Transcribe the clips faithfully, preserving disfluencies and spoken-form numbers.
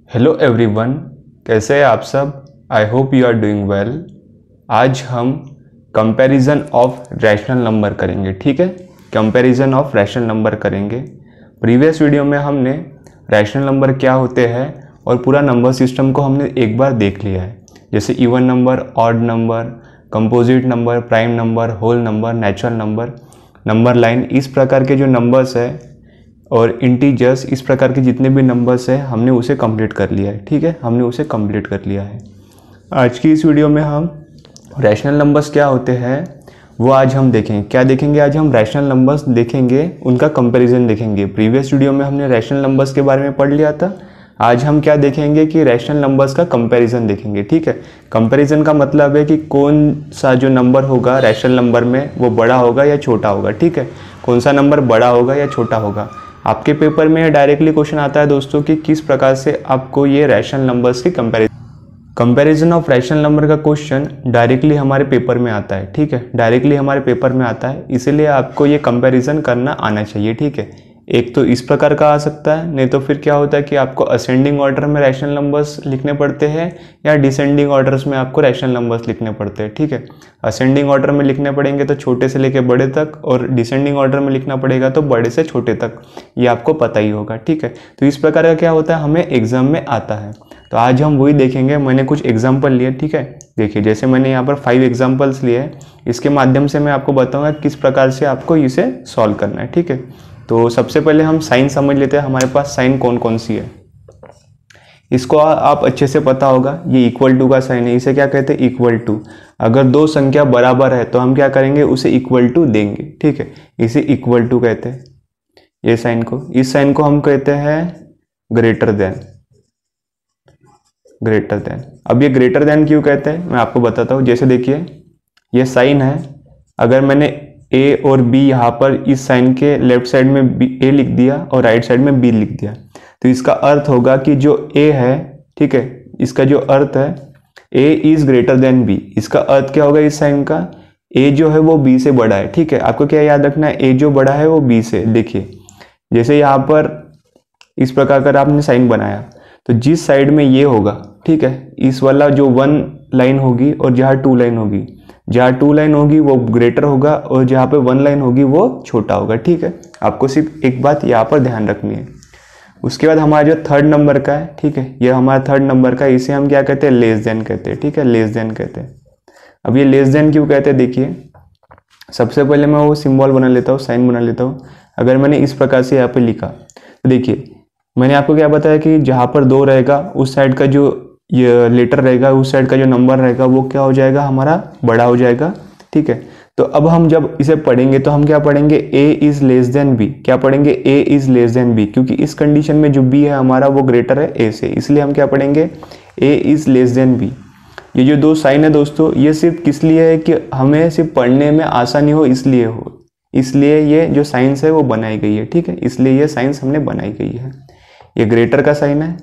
Hello everyone, कैसे हैं आप सब। I hope you are doing well. आज हम कंपैरिजन ऑफ रैशनल नंबर करेंगे। ठीक है, कंपैरिजन ऑफ रैशनल नंबर करेंगे। प्रीवियस वीडियो में हमने रैशनल नंबर क्या होते हैं और पूरा नंबर सिस्टम को हमने एक बार देख लिया है, जैसे even number, odd number, composite number, prime number, whole number, natural number, number line, इस प्रकार के जो नंबर्स है और इंटीजर्स, इस प्रकार के जितने भी नंबर्स है हमने उसे कंप्लीट कर लिया है। ठीक है, हमने उसे कंप्लीट कर लिया है। आज की इस वीडियो में हम रैशनल नंबर्स क्या होते हैं वो आज हम देखेंगे। क्या देखेंगे आज हम? रैशनल नंबर्स देखेंगे, उनका कंपैरिजन देखेंगे। प्रीवियस वीडियो में हमने रैशनल नंबर्स के बारे में पढ़ लिया था। आज हम क्या देखेंगे कि रैशनल नंबर्स का कंपैरिजन देखेंगे। ठीक है, कंपैरिजन का मतलब है कि कौन सा जो नंबर होगा रैशनल नंबर में वो बड़ा होगा या छोटा होगा। ठीक है, कौन सा नंबर बड़ा होगा या छोटा होगा। आपके पेपर में डायरेक्टली क्वेश्चन आता है दोस्तों कि किस प्रकार से आपको ये रैशनल नंबर्स की comparison comparison of rational number का क्वेश्चन डायरेक्टली हमारे पेपर में आता है। ठीक है, डायरेक्टली हमारे पेपर में आता है, इसीलिए आपको ये कंपैरिजन करना आना चाहिए। ठीक है, एक तो इस प्रकार का आ सकता है, नहीं तो फिर क्या होता है कि आपको असेंडिंग ऑर्डर में रैशनल नंबर्स लिखने पड़ते हैं या डिसेंडिंग ऑर्डर्स में आपको रैशनल नंबर्स लिखने पड़ते हैं। ठीक है, असेंडिंग ऑर्डर में लिखने पड़ेंगे तो छोटे से लेके बड़े तक, और डिसेंडिंग ऑर्डर में लिखना पड़ेगा तो बड़े से छोटे तक। ये आपको पता ही होगा। ठीक है, तो इस प्रकार का क्या होता है हमें एग्जाम में आता है। तो आज हम वही देखेंगे। मैंने कुछ एग्जाम्पल लिए। ठीक है, देखिए जैसे मैंने यहाँ पर फाइव एग्जाम्पल्स लिए हैं, इसके माध्यम से मैं आपको बताऊंगा किस प्रकार से आपको इसे सॉल्व करना है। ठीक है, तो सबसे पहले हम साइन समझ लेते हैं। हमारे पास साइन कौन कौन सी है, इसको आप अच्छे से पता होगा। ये इक्वल टू का साइन है, इसे क्या कहते हैं? Equal to. अगर दो संख्या बराबर है तो हम क्या करेंगे? उसे इक्वल टू देंगे। ठीक है, इसे इक्वल टू कहते हैं। ये साइन को, इस साइन को हम कहते हैं ग्रेटर देन। Greater than. अब ये ग्रेटर देन क्यों कहते हैं मैं आपको बताता हूँ। जैसे देखिए ये साइन है, अगर मैंने ए और बी यहाँ पर इस साइन के लेफ्ट साइड में बी ए लिख दिया और राइट साइड में बी लिख दिया, तो इसका अर्थ होगा कि जो ए है, ठीक है, इसका जो अर्थ है A is greater than B. इसका अर्थ क्या होगा इस साइन का? ए जो है वो बी से बड़ा है। ठीक है, आपको क्या याद रखना है? ए जो बड़ा है वो बी से। देखिए जैसे यहाँ पर इस प्रकार का आपने साइन बनाया, तो जिस साइड में ये होगा, ठीक है, इस वाला जो वन लाइन होगी और जहाँ टू लाइन होगी, जहाँ टू लाइन होगी वो ग्रेटर होगा और जहाँ पे वन लाइन होगी वो छोटा होगा। ठीक है, आपको सिर्फ एक बात यहाँ पर ध्यान रखनी है। उसके बाद हमारा जो थर्ड नंबर का है, ठीक है, ये हमारा थर्ड नंबर का, इसे हम क्या कहते हैं? लेस देन कहते हैं। ठीक है, लेस देन कहते हैं। अब ये लेस देन क्यों कहते हैं? देखिए सबसे पहले मैं वो सिंबल बना लेता हूँ, साइन बना लेता हूँ। अगर मैंने इस प्रकार से यहाँ पे लिखा तो देखिए मैंने आपको क्या बताया कि जहाँ पर दो रहेगा उस साइड का जो ये लेटर रहेगा, उस साइड का जो नंबर रहेगा वो क्या हो जाएगा? हमारा बड़ा हो जाएगा। ठीक है, तो अब हम जब इसे पढ़ेंगे तो हम क्या पढ़ेंगे? a is less than b। क्या पढ़ेंगे? a is less than b, क्योंकि इस कंडीशन में जो b है हमारा वो ग्रेटर है a से, इसलिए हम क्या पढ़ेंगे? a is less than b। ये जो दो साइन है दोस्तों, ये सिर्फ किस लिए है कि हमें सिर्फ पढ़ने में आसानी हो, इसलिए हो इसलिए ये जो साइंस है वो बनाई गई है। ठीक है, इसलिए ये साइंस हमने बनाई गई है। ये ग्रेटर का साइन है,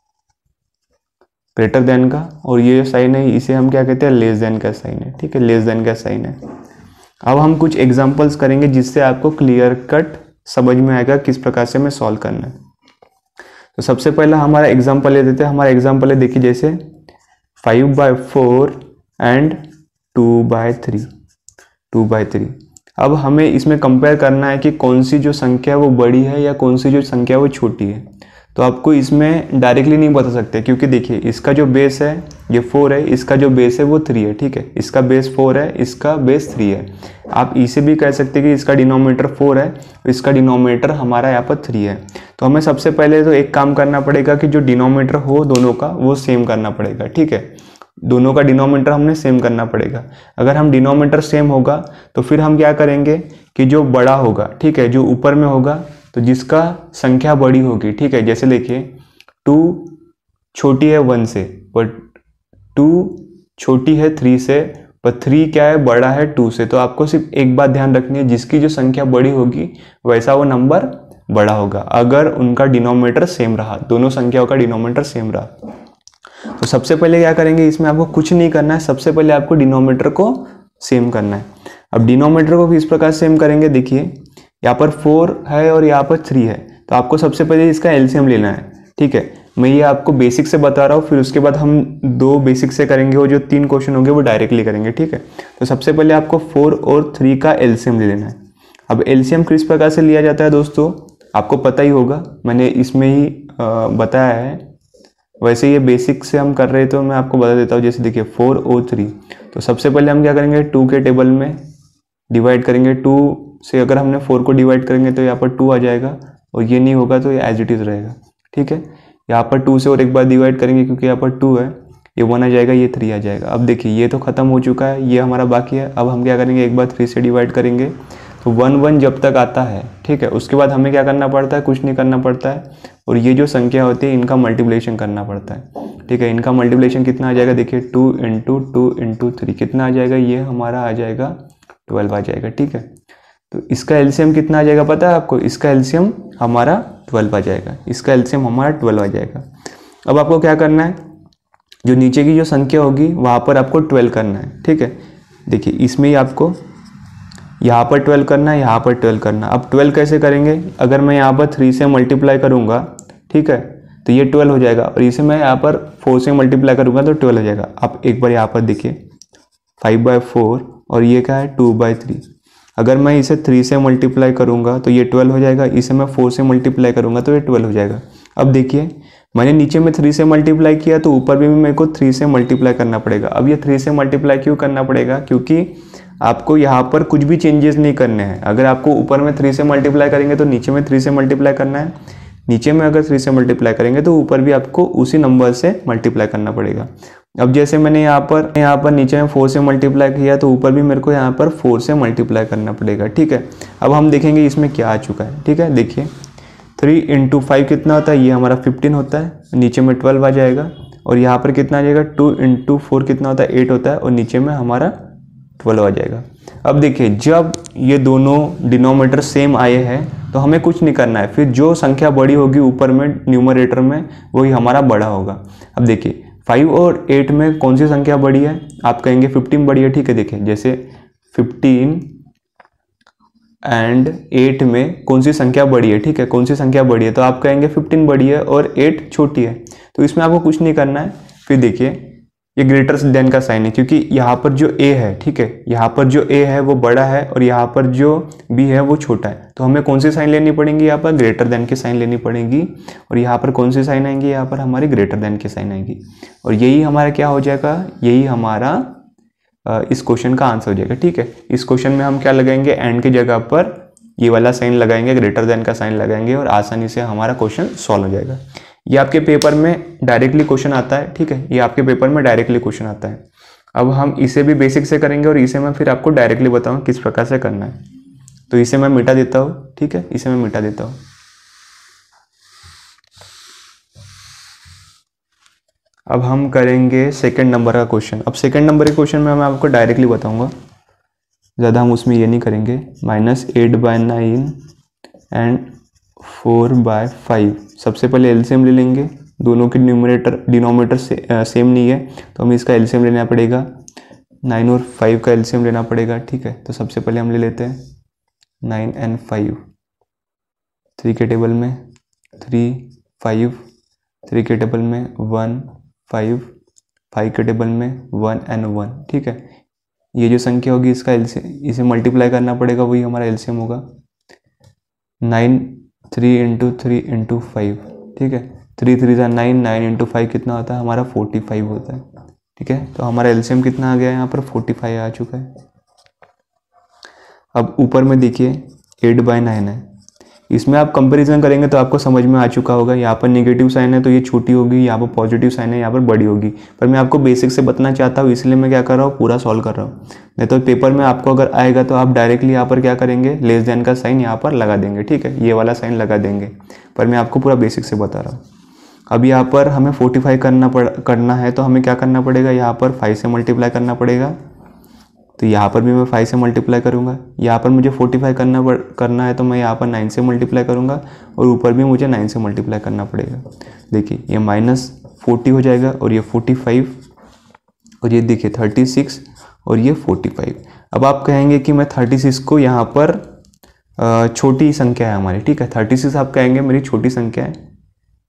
ग्रेटर देन का, और ये जो साइन है इसे हम क्या कहते हैं? लेस देन का साइन है। ठीक है, लेस देन का साइन है। अब हम कुछ एग्जांपल्स करेंगे जिससे आपको क्लियर कट समझ में आएगा किस प्रकार से हमें सॉल्व करना है। तो सबसे पहला हमारा एग्जांपल ले देते हैं। हमारा एग्जांपल है, देखिए जैसे five by four and two by three two by three. अब हमें इसमें कंपेयर करना है कि कौन सी जो संख्या वो बड़ी है या कौन सी जो संख्या वो छोटी है। तो आपको इसमें डायरेक्टली नहीं बता सकते, क्योंकि देखिए इसका जो बेस है ये फोर है, इसका जो बेस है वो थ्री है। ठीक है, इसका बेस फोर है, इसका बेस थ्री है। आप इसे भी कह सकते हैं कि इसका डिनोमिनेटर फोर है, इसका डिनोमिनेटर हमारा यहाँ पर थ्री है। तो हमें सबसे पहले तो एक काम करना पड़ेगा कि जो डिनोमिनेटर हो दोनों का वो सेम करना पड़ेगा। ठीक है, दोनों का डिनोमिनेटर हमने सेम करना पड़ेगा। अगर हम डिनोमिनेटर सेम होगा तो फिर हम क्या करेंगे कि जो बड़ा होगा, ठीक है, जो ऊपर में होगा, तो जिसका संख्या बड़ी होगी, ठीक है, जैसे देखिए टू छोटी है वन से, पर टू छोटी है थ्री से, पर थ्री क्या है? बड़ा है टू से। तो आपको सिर्फ एक बात ध्यान रखनी है, जिसकी जो संख्या बड़ी होगी वैसा वो नंबर बड़ा होगा, अगर उनका डिनोमिनेटर सेम रहा, दोनों संख्याओं का डिनोमिनेटर सेम रहा। तो सबसे पहले क्या करेंगे, इसमें आपको कुछ नहीं करना है, सबसे पहले आपको डिनोमिनेटर को सेम करना है। अब डिनोमिनेटर को किस प्रकार सेम करेंगे? देखिए यहाँ पर फोर है और यहाँ पर थ्री है, तो आपको सबसे पहले इसका एलसीएम लेना है। ठीक है, मैं ये आपको बेसिक से बता रहा हूँ, फिर उसके बाद हम दो बेसिक से करेंगे और जो तीन क्वेश्चन होंगे वो डायरेक्टली करेंगे, ठीक है। तो सबसे पहले आपको फोर और थ्री का एलसीएम ले लेना है। अब एलसीएम किस प्रकार से लिया जाता है दोस्तों, आपको पता ही होगा, मैंने इसमें ही बताया है। वैसे ये बेसिक से हम कर रहे हैं तो मैं आपको बता देता हूँ। जैसे देखिए फोर और थ्री, तो सबसे पहले हम क्या करेंगे, टू के टेबल में डिवाइड करेंगे। टू से अगर हमने फोर को डिवाइड करेंगे तो यहाँ पर टू आ जाएगा, और ये नहीं होगा तो ये एज इट इज़ रहेगा, ठीक है। यहाँ पर टू से और एक बार डिवाइड करेंगे क्योंकि यहाँ पर टू है, ये वन आ जाएगा, ये थ्री आ जाएगा। अब देखिए ये तो खत्म हो चुका है, ये हमारा बाकी है। अब हम क्या करेंगे, एक बार थ्री से डिवाइड करेंगे तो वन वन जब तक आता है, ठीक है, उसके बाद हमें क्या करना पड़ता है, कुछ नहीं करना पड़ता है। और ये जो संख्या होती है इनका मल्टीप्लिकेशन करना पड़ता है, ठीक है। इनका मल्टीप्लिकेशन कितना आ जाएगा, देखिए two into two into three कितना आ जाएगा, ये हमारा आ जाएगा ट्वेल्व आ जाएगा, ठीक है। तो इसका एलसीएम कितना आ जाएगा पता है आपको, इसका एलसीएम हमारा ट्वेल्व आ जाएगा, इसका एलसीएम हमारा ट्वेल्व आ जाएगा। अब आपको क्या करना है, जो नीचे की जो संख्या होगी वहाँ पर आपको ट्वेल्व करना है, ठीक है। देखिए इसमें ही आपको यहाँ पर ट्वेल्व करना है, यहाँ पर ट्वेल्व करना है। अब ट्वेल्व कैसे करेंगे, अगर मैं यहाँ पर थ्री से मल्टीप्लाई करूँगा, ठीक है, तो ये ट्वेल्व हो जाएगा, और इसे मैं यहाँ पर फोर से मल्टीप्लाई करूँगा तो ट्वेल्व हो जाएगा। आप एक बार यहाँ पर देखिए फाइव बाई फोर और ये क्या है टू बाई थ्री। अगर मैं इसे थ्री से मल्टीप्लाई करूँगा तो ये ट्वेल्व हो जाएगा, इसे मैं फोर से मल्टीप्लाई करूँगा तो ये ट्वेल्व हो जाएगा। अब देखिए मैंने नीचे में थ्री से मल्टीप्लाई किया तो ऊपर भी मेरे को थ्री से मल्टीप्लाई करना पड़ेगा। अब ये थ्री से मल्टीप्लाई क्यों करना पड़ेगा, क्योंकि आपको यहाँ पर कुछ भी चेंजेस नहीं करने हैं। अगर आपको ऊपर में थ्री से मल्टीप्लाई करेंगे तो नीचे में थ्री से मल्टीप्लाई करना है, नीचे में अगर थ्री से मल्टीप्लाई करेंगे तो ऊपर भी आपको उसी नंबर से मल्टीप्लाई करना पड़ेगा। अब जैसे मैंने यहाँ पर यहाँ पर नीचे में फोर से मल्टीप्लाई किया तो ऊपर भी मेरे को यहाँ पर फोर से मल्टीप्लाई करना पड़ेगा, ठीक है। अब हम देखेंगे इसमें क्या आ चुका है, ठीक है। देखिए थ्री इंटू फाइव कितना होता है, ये हमारा फिफ्टीन होता है, नीचे में ट्वेल्व आ जाएगा। और यहाँ पर कितना आ जाएगा, टू इंटू फोर कितना होता है, एट होता है, और नीचे में हमारा ट्वेल्व आ जाएगा। अब देखिए जब ये दोनों डिनोमिनेटर सेम आए हैं तो हमें कुछ नहीं करना है, फिर जो संख्या बड़ी होगी ऊपर में न्यूमरेटर में वही हमारा बड़ा होगा। अब देखिए फाइव और एट में कौन सी संख्या बड़ी है, आप कहेंगे फिफ्टीन बड़ी है, ठीक है। देखिए जैसे फिफ्टीन एंड एट में कौन सी संख्या बड़ी है, ठीक है, कौन सी संख्या बड़ी है, तो आप कहेंगे फिफ्टीन बड़ी है और एट छोटी है। तो इसमें आपको कुछ नहीं करना है। फिर देखिए ये ग्रेटर देन का साइन है, क्योंकि यहाँ पर जो ए है, ठीक है, यहाँ पर जो ए है वो बड़ा है और यहाँ पर जो बी है वो छोटा है। तो हमें कौन सी साइन लेनी पड़ेगी, यहाँ पर ग्रेटर देन की साइन लेनी पड़ेगी। और यहाँ पर कौन सी साइन आएंगी, यहाँ पर हमारी ग्रेटर देन की साइन आएगी। और यही हमारा क्या हो जाएगा, यही हमारा इस क्वेश्चन का आंसर हो जाएगा, ठीक है। इस क्वेश्चन में हम क्या लगाएंगे, एंड की जगह पर ये वाला साइन लगाएंगे, ग्रेटर देन का साइन लगाएंगे, और आसानी से हमारा क्वेश्चन सॉल्व हो जाएगा। ये आपके पेपर में डायरेक्टली क्वेश्चन आता है, ठीक है, ये आपके पेपर में डायरेक्टली क्वेश्चन आता है। अब हम इसे भी बेसिक से करेंगे और इसे मैं फिर आपको डायरेक्टली बताऊँ किस प्रकार से करना है। तो इसे मैं मिटा देता हूँ, ठीक है, इसे मैं मिटा देता हूँ। अब हम करेंगे सेकंड नंबर का क्वेश्चन। अब सेकंड नंबर के क्वेश्चन में मैं आपको डायरेक्टली बताऊँगा, ज़्यादा हम उसमें ये नहीं करेंगे। Minus eight by nine and four by five. सबसे पहले एलसीएम ले लेंगे, दोनों के न्यूमरेटर डिनोमिनेटर से, आ, सेम नहीं है तो हमें इसका एलसीएम लेना पड़ेगा। नाइन और फाइव का एलसीएम लेना पड़ेगा, ठीक है। तो सबसे पहले हम ले लेते हैं नाइन एंड फाइव। थ्री के टेबल में थ्री, फाइव, थ्री के टेबल में वन, फाइव, फाइव के टेबल में वन एंड वन, ठीक है। ये जो संख्या होगी इसका एलसीएम, इसे मल्टीप्लाई करना पड़ेगा, वही हमारा एलसीएम होगा। Nine three into three into five, ठीक है, थ्री थ्री जा नाइन, नाइन इंटू फाइव कितना होता है हमारा फोर्टी फाइव होता है, ठीक है। तो हमारा एलसीएम कितना आ गया है, यहाँ पर फोर्टी फाइव आ चुका है। अब ऊपर में देखिए एट बाई नाइन है, इसमें आप कंपैरिजन करेंगे तो आपको समझ में आ चुका होगा। यहाँ पर नेगेटिव साइन है तो ये छोटी होगी, यहाँ पर पॉजिटिव साइन है यहाँ पर बड़ी होगी। पर मैं आपको बेसिक से बताना चाहता हूँ, इसलिए मैं क्या कर रहा हूँ, पूरा सॉल्व कर रहा हूँ। नहीं तो पेपर में आपको अगर आएगा तो आप डायरेक्टली यहाँ पर क्या करेंगे, लेस देन का साइन यहाँ पर लगा देंगे, ठीक है, ये वाला साइन लगा देंगे। पर मैं आपको पूरा बेसिक से बता रहा हूँ। अब यहाँ पर हमें फोर्टी फाइव करना पड़ करना है तो हमें क्या करना पड़ेगा, यहाँ पर फाइव से मल्टीप्लाई करना पड़ेगा। तो यहाँ पर भी मैं फाइव से मल्टीप्लाई करूँगा। यहाँ पर मुझे फोर्टी फाइव करना पड़ करना है तो मैं यहाँ पर नाइन से मल्टीप्लाई करूँगा, और ऊपर भी मुझे नाइन से मल्टीप्लाई करना पड़ेगा। देखिए ये माइनस फोर्टी हो जाएगा और ये फोर्टी फाइव, और ये देखिए थर्टी सिक्स और ये फोर्टी फाइव। अब आप कहेंगे कि मैं थर्टी सिक्स को यहाँ पर छोटी संख्या है हमारी, ठीक है, थर्टी सिक्स आप कहेंगे मेरी छोटी संख्या है,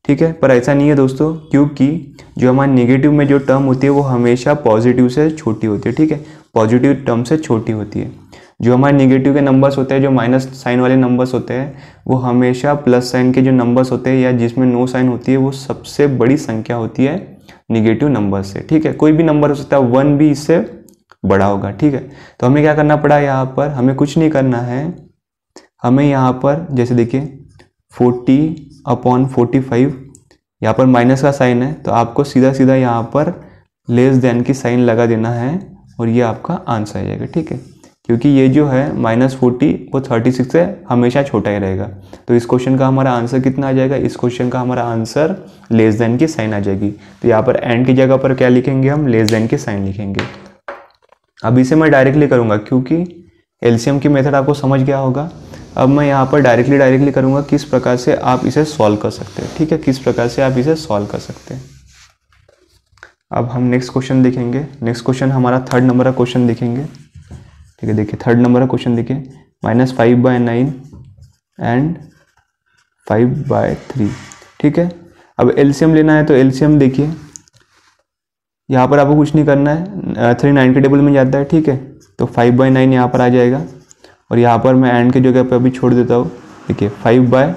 ठीक है, पर ऐसा नहीं है दोस्तों, क्योंकि जो हमारे नेगेटिव में जो टर्म होती है वो हमेशा पॉजिटिव से छोटी होती है। ठीक है, पॉजिटिव टर्म से छोटी होती है। जो हमारे नेगेटिव के नंबर्स होते हैं, जो माइनस साइन वाले नंबर्स होते हैं, वो हमेशा प्लस साइन के जो नंबर्स होते हैं या जिसमें नो साइन होती है वो सबसे बड़ी संख्या होती है नेगेटिव नंबर से। ठीक है, कोई भी नंबर हो सकता है, वन भी इससे बड़ा होगा। ठीक है, तो हमें क्या करना पड़ा यहाँ पर, हमें कुछ नहीं करना है। हमें यहाँ पर जैसे देखिए फोर्टी अपॉन फोर्टी फाइव, यहाँ पर माइनस का साइन है तो आपको सीधा सीधा यहाँ पर लेस देन की साइन लगा देना है और ये आपका आंसर आ जाएगा। ठीक है, क्योंकि ये जो है माइनस फोर्टी वो थर्टी सिक्स से हमेशा छोटा ही रहेगा। तो इस क्वेश्चन का हमारा आंसर कितना आ जाएगा, इस क्वेश्चन का हमारा आंसर लेस देन की साइन आ जाएगी। तो यहाँ पर एंड की जगह पर क्या लिखेंगे, हम लेस देन की साइन लिखेंगे। अब इसे मैं डायरेक्टली करूँगा क्योंकि एलसीएम की मेथड आपको समझ गया होगा। अब मैं यहाँ पर डायरेक्टली डायरेक्टली करूँगा किस प्रकार से आप इसे सॉल्व कर सकते हैं। ठीक है, किस प्रकार से आप इसे सॉल्व कर सकते हैं। अब हम नेक्स्ट क्वेश्चन देखेंगे। नेक्स्ट क्वेश्चन हमारा थर्ड नंबर का क्वेश्चन देखेंगे। ठीक है, देखिए थर्ड नंबर का क्वेश्चन देखिए, minus five by nine and five by three. ठीक है, अब एलसीएम लेना है तो एलसीएम देखिए यहाँ पर आपको कुछ नहीं करना है, थ्री नाइन के टेबल में जाता है। ठीक है, तो फाइव बाय नाइन यहाँ पर आ जाएगा और यहाँ पर मैं एंड की जगह पर अभी छोड़ देता हूँ। देखिए फाइव बाय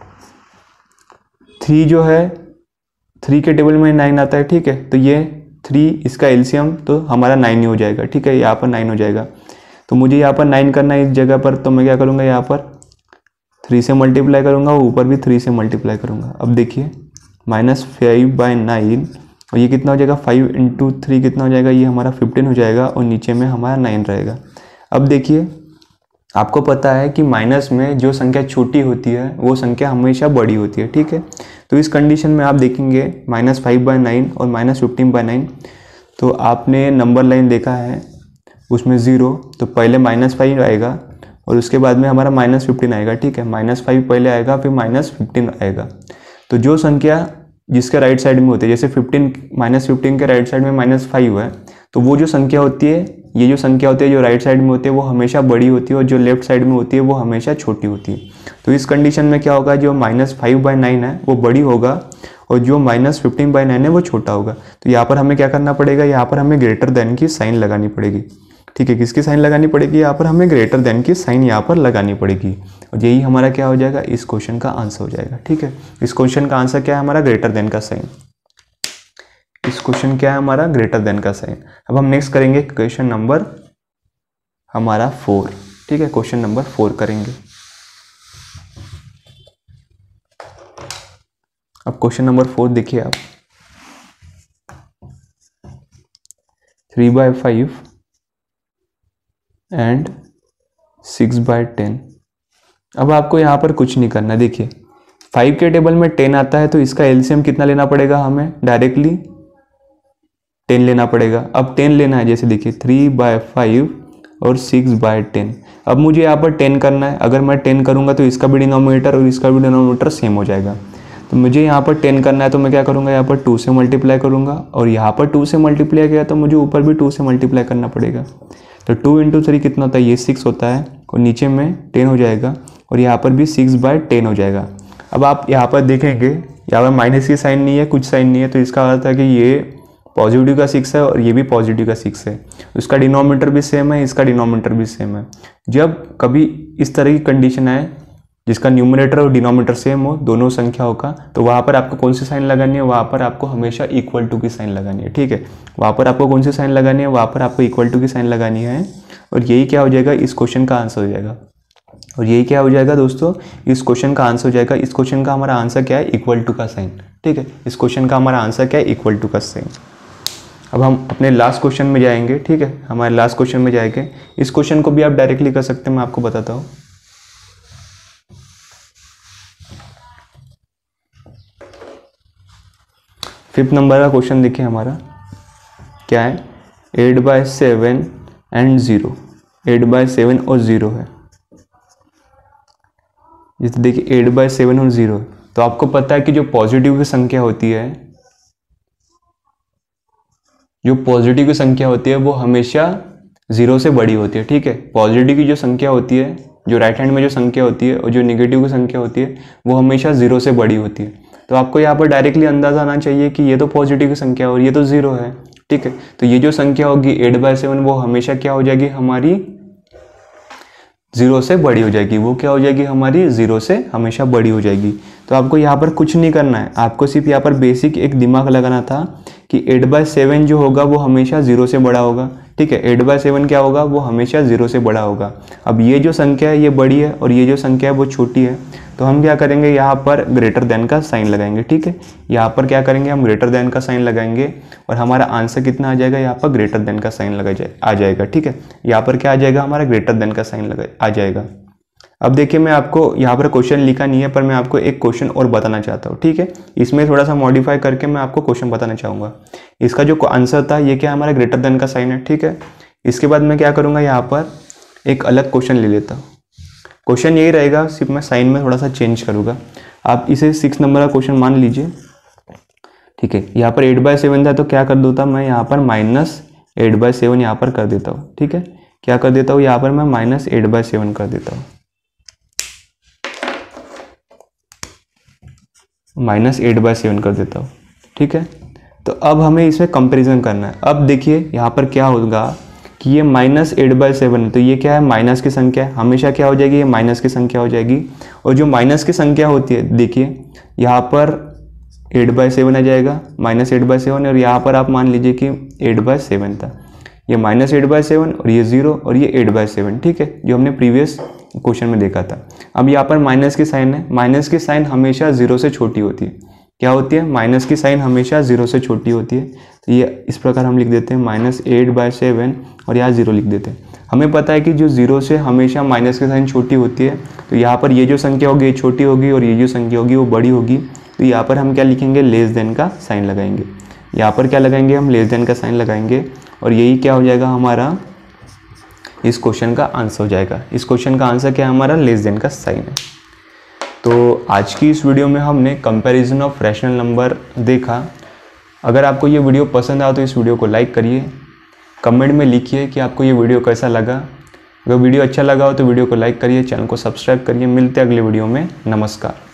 थ्री जो है, थ्री के टेबल में नाइन आता है। ठीक है, तो ये थ्री इसका एलसीएम तो हमारा नाइन ही हो जाएगा। ठीक है, यहाँ पर नाइन हो जाएगा। तो मुझे यहाँ पर नाइन करना है इस जगह पर, तो मैं क्या करूँगा, यहाँ पर थ्री से मल्टीप्लाई करूँगा, ऊपर भी थ्री से मल्टीप्लाई करूँगा। अब देखिए माइनस फाइव बाय नाइन और ये कितना हो जाएगा, फाइव इंटू थ्री कितना हो जाएगा, ये हमारा फिफ्टीन हो जाएगा और नीचे में हमारा नाइन रहेगा। अब देखिए आपको पता है कि माइनस में जो संख्या छोटी होती है वो संख्या हमेशा बड़ी होती है। ठीक है, तो इस कंडीशन में आप देखेंगे माइनस फाइव बाय नाइन और माइनस फिफ्टीन बाय नाइन, तो आपने नंबर लाइन देखा है उसमें ज़ीरो, तो पहले माइनस फाइव आएगा और उसके बाद में हमारा माइनस फिफ्टीन आएगा। ठीक है, माइनस फाइव पहले आएगा फिर माइनस फिफ्टीन आएगा। तो जो संख्या जिसके राइट साइड में होती है, जैसे फिफ्टीन माइनस फिफ्टीन के राइट साइड में माइनस फाइव है, तो वो जो संख्या होती है, ये जो संख्या होती है जो राइट साइड में होती है वो हमेशा बड़ी होती है और जो लेफ्ट साइड में होती है वो हमेशा छोटी होती है। तो इस कंडीशन में क्या होगा, जो माइनस फाइव बाई नाइन है वो बड़ी होगा और जो माइनस फिफ्टीन बाई नाइन है वो छोटा होगा। तो यहाँ पर हमें क्या करना पड़ेगा, यहाँ पर हमें ग्रेटर देन की साइन लगानी पड़ेगी। ठीक है, किसकी साइन लगानी पड़ेगी, यहाँ पर हमें ग्रेटर देन की साइन यहाँ पर लगानी पड़ेगी और यही हमारा क्या हो जाएगा, इस क्वेश्चन का आंसर हो जाएगा। ठीक है, इस क्वेश्चन का आंसर क्या है हमारा, ग्रेटर देन का साइन। इस क्वेश्चन क्या है हमारा, ग्रेटर देन का साइन। अब हम नेक्स्ट करेंगे क्वेश्चन नंबर हमारा फोर। ठीक है, क्वेश्चन नंबर फोर करेंगे। अब क्वेश्चन नंबर फोर देखिए आप, three by five and six by ten. अब आपको यहाँ पर कुछ नहीं करना। देखिए फाइव के टेबल में टेन आता है तो इसका एलसीएम कितना लेना पड़ेगा, हमें डायरेक्टली टेन लेना पड़ेगा। अब टेन लेना है, जैसे देखिए थ्री बाय फाइव और सिक्स बाय टेन। अब मुझे यहाँ पर टेन करना है, अगर मैं टेन करूँगा तो इसका भी डिनोमिनेटर और इसका भी डिनोमिनेटर सेम हो जाएगा। तो मुझे यहाँ पर टेन करना है तो मैं क्या करूँगा, यहाँ पर टू से मल्टीप्लाई करूँगा और यहाँ पर टू से मल्टीप्लाई किया तो मुझे ऊपर भी टू से मल्टीप्लाई करना पड़ेगा। तो टू इंटू थ्री कितना होता है, ये सिक्स होता है और नीचे में टेन हो जाएगा और यहाँ पर भी सिक्स बाय टेन हो जाएगा। अब आप यहाँ पर देखेंगे यहाँ पर माइनस की साइन नहीं है, कुछ साइन नहीं है, तो इसका अर्थ है कि ये पॉजिटिव का सिक्स है और ये भी पॉजिटिव का सिक्स है। इसका डिनोमिनेटर भी सेम है, इसका डिनोमिनेटर भी सेम है। जब कभी इस तरह की कंडीशन आए जिसका न्यूमरेटर और डिनोमिनेटर सेम हो दोनों संख्याओं का, तो वहाँ पर आपको कौन सी साइन लगानी है, वहाँ पर आपको हमेशा इक्वल टू की साइन लगानी है। ठीक है, वहाँ पर आपको कौन सी साइन लगानी है, वहाँ पर आपको इक्वल टू की साइन लगानी है और यही क्या हो जाएगा, इस क्वेश्चन का आंसर हो जाएगा। और यही क्या हो जाएगा दोस्तों, इस क्वेश्चन का आंसर हो जाएगा। इस क्वेश्चन का हमारा आंसर क्या है, इक्वल टू का साइन। ठीक है, इस क्वेश्चन का हमारा आंसर क्या है, इक्वल टू का साइन। अब हम अपने लास्ट क्वेश्चन में जाएंगे। ठीक है, हमारे लास्ट क्वेश्चन में जाएंगे। इस क्वेश्चन को भी आप डायरेक्टली कर सकते हैं, मैं आपको बताता हूँ। फिफ्थ नंबर का क्वेश्चन देखिए हमारा क्या है, eight by seven and zero. Eight by seven और ज़ीरो है। जैसे देखिए एट बाय सेवन और ज़ीरो, तो आपको पता है कि जो पॉजिटिव की संख्या होती है, जो पॉजिटिव की संख्या होती है वो हमेशा ज़ीरो से बड़ी होती है। ठीक है, पॉजिटिव की जो संख्या होती है, जो राइट हैंड में जो संख्या होती है और जो नेगेटिव की संख्या होती है वो हमेशा ज़ीरो से बड़ी होती है। तो आपको यहाँ पर डायरेक्टली अंदाजा आना चाहिए कि ये तो पॉजिटिव संख्या है और ये तो जीरो है, ठीक है। तो ये जो संख्या होगी एट बाय सेवन वो हमेशा क्या हो जाएगी, हमारी जीरो से बड़ी हो जाएगी। वो क्या हो जाएगी, हमारी जीरो से हमेशा बड़ी हो जाएगी। तो आपको यहाँ पर कुछ नहीं करना है, आपको सिर्फ यहाँ पर बेसिक एक दिमाग लगाना था कि एट बाय सेवन जो होगा वो हमेशा जीरो से बड़ा होगा, ठीक है। एट बाय सेवन क्या होगा, वो हमेशा जीरो से बड़ा होगा। अब ये जो संख्या है ये बड़ी है और ये जो संख्या है वो छोटी है, तो हम क्या करेंगे, यहाँ पर ग्रेटर देन का साइन लगाएंगे, ठीक है। यहाँ पर क्या करेंगे, हम ग्रेटर देन का साइन लगाएंगे और हमारा आंसर कितना आ जाएगा, यहाँ पर ग्रेटर देन का साइन लगा जाए आ जाएगा, ठीक है। यहाँ पर क्या आ जाएगा, हमारा ग्रेटर देन का साइन लगा आ जाएगा। अब देखिए, मैं आपको यहाँ पर क्वेश्चन लिखा नहीं है, पर मैं आपको एक क्वेश्चन और बताना चाहता हूँ, ठीक है। इसमें थोड़ा सा मॉडिफाई करके मैं आपको क्वेश्चन बताना चाहूँगा। इसका जो आंसर था ये क्या, हमारा ग्रेटर देन का साइन है, ठीक है। इसके बाद मैं क्या करूँगा, यहाँ पर एक अलग क्वेश्चन ले लेता हूँ। क्वेश्चन यही रहेगा, सिर्फ मैं साइन में थोड़ा सा चेंज करूँगा। आप इसे सिक्स नंबर का क्वेश्चन मान लीजिए, ठीक है। यहाँ पर एट बाय सेवन था तो क्या कर देता मैं यहाँ पर माइनस एट बाय सेवन यहाँ पर कर देता हूँ, ठीक है। क्या कर देता हूँ, यहाँ पर मैं माइनस एट बाय सेवन कर देता हूँ, माइनस एट बाय सेवन कर देता हूँ, ठीक है। तो अब हमें इसमें कंपैरिजन करना है। अब देखिए यहाँ पर क्या होगा कि ये माइनस एट बाय सेवन है, तो ये क्या है, माइनस की संख्या है, हमेशा क्या हो जाएगी, ये माइनस की संख्या हो जाएगी। और जो माइनस की संख्या होती है, देखिए यहाँ पर एट बाय सेवन आ जाएगा, माइनस एट बाय सेवन, और यहाँ पर आप मान लीजिए कि एट बाय सेवन था, ये माइनस एट बाय सेवन और ये जीरो और ये एट बाय सेवन, ठीक है, जो हमने प्रीवियस क्वेश्चन में देखा था। अब यहाँ पर माइनस की साइन है, माइनस की साइन हमेशा जीरो से छोटी होती है। क्या होती है, माइनस की साइन हमेशा जीरो से छोटी होती है। तो ये इस प्रकार हम लिख देते हैं माइनस एट बाय सेवन और यहाँ जीरो लिख देते हैं। हमें पता है कि जो जीरो से हमेशा माइनस की साइन छोटी होती है, तो यहाँ पर ये जो संख्या होगी ये छोटी होगी और ये जो संख्या होगी वो बड़ी होगी। तो यहाँ पर हम क्या लिखेंगे, लेस देन का साइन लगाएंगे। यहाँ पर क्या लगाएंगे, हम लेस देन का साइन लगाएंगे और यही क्या हो जाएगा, हमारा इस क्वेश्चन का आंसर हो जाएगा। इस क्वेश्चन का आंसर क्या है, हमारा लेस देन का साइन है। तो आज की इस वीडियो में हमने कंपैरिजन ऑफ रैशनल नंबर देखा। अगर आपको ये वीडियो पसंद आया तो इस वीडियो को लाइक करिए, कमेंट में लिखिए कि आपको ये वीडियो कैसा लगा। अगर वीडियो अच्छा लगा हो तो वीडियो को लाइक करिए, चैनल को सब्सक्राइब करिए। मिलते हैं अगले वीडियो में, नमस्कार।